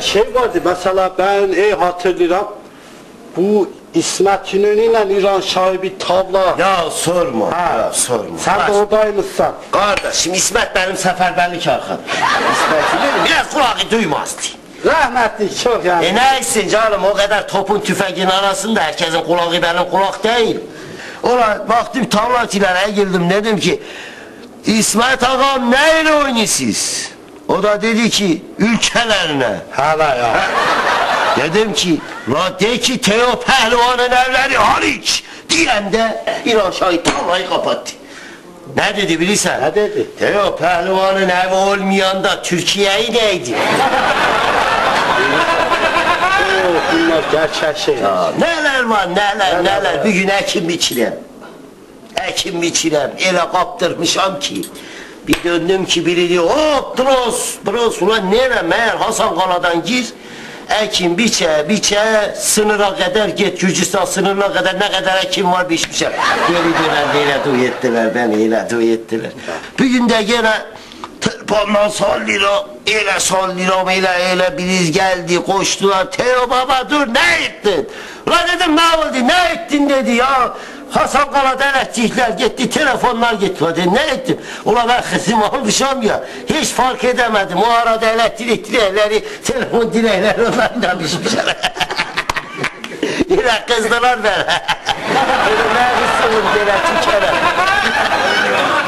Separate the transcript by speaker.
Speaker 1: şey vardı mesela ben hatırlıyorum. Bu İsmet İnönü ile İran Şahı bir tavla.
Speaker 2: Ya sorma, ya sorma.
Speaker 1: Sen de oradaymışsın.
Speaker 2: Kardeşim İsmet benim seferberlik arkadaşım. İsmet İnönü biraz kulağı duymazdı.
Speaker 1: Rahmetli çok yani.
Speaker 2: Neyse canım o kadar topun tüfeğin arasında herkesin kulağı benim kulak değil. Ola baktım tavlacılara girdim dedim ki İsmet ağam neyle oynuyorsunuz? O da dedi ki ülkelerine.
Speaker 1: Hala ya.
Speaker 2: Dedim ki la de ki Teo Pehlivan'ın evleri hariç diyen de İran Şahı tavlayı kapattı. Ne dedi bilirsen?
Speaker 1: Ne dedi?
Speaker 2: Teo Pehlivan'ın evi olmayanda Türkiye'yi neydi?
Speaker 1: Bunlar gerçek şey.
Speaker 2: Ya, neler var neler. Bir gün ekim biçirem. Ekim biçirem. Ele kaptırmışam ki. Bir döndüm ki biri diyor hop bros ulan nere meğer Hasan Kala'dan gir. Ekim biçe sınıra kadar git Gürcistan sınırına kadar ne kadar ekim var biçmişem. Geri dönen öyle duy ettiler beni öyle duy ettiler. Bir gün de gene tırpandan son lira öyle biriz geldi koştular. Teo baba dur ne ettin? Ulan dedim ne oldu ne ettin dedi ya. Hasan Kala'da elektrikler gitti, telefonlar gitti. Dedi, ne ettim? Ulan ben kızım olmuşam ya, hiç fark edemedim. O arada elektrik direkleri, telefon direkleri onlardan düşmüşler. Yine kızdılar beni. Dedim, ne kızsınız, böyle tükene.